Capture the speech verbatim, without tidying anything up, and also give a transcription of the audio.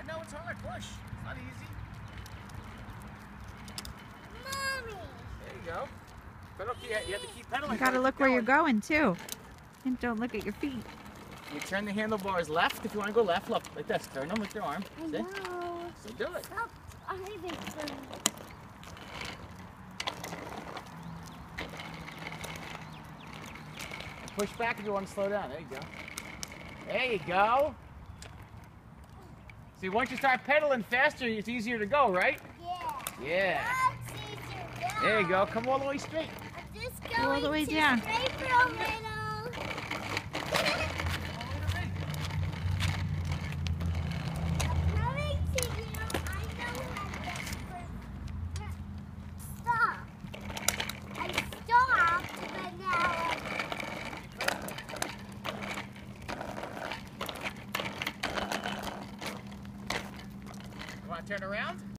I know it's hard. Push. It's not easy. Mommy. There you go. Pedal, you have to keep pedaling. You gotta look where you're going too. And don't look at your feet. You turn the handlebars left if you want to go left. Look, like this. Turn them with your arm. I See? know. So do it. Stop driving for me. Push back if you want to slow down. There you go. There you go. See, once you start pedaling faster, it's easier to go, right? Yeah. Yeah. That's easier now. There you go. Come all the way straight. I'm just Go all going the way to down. straight for a little. Want to turn around?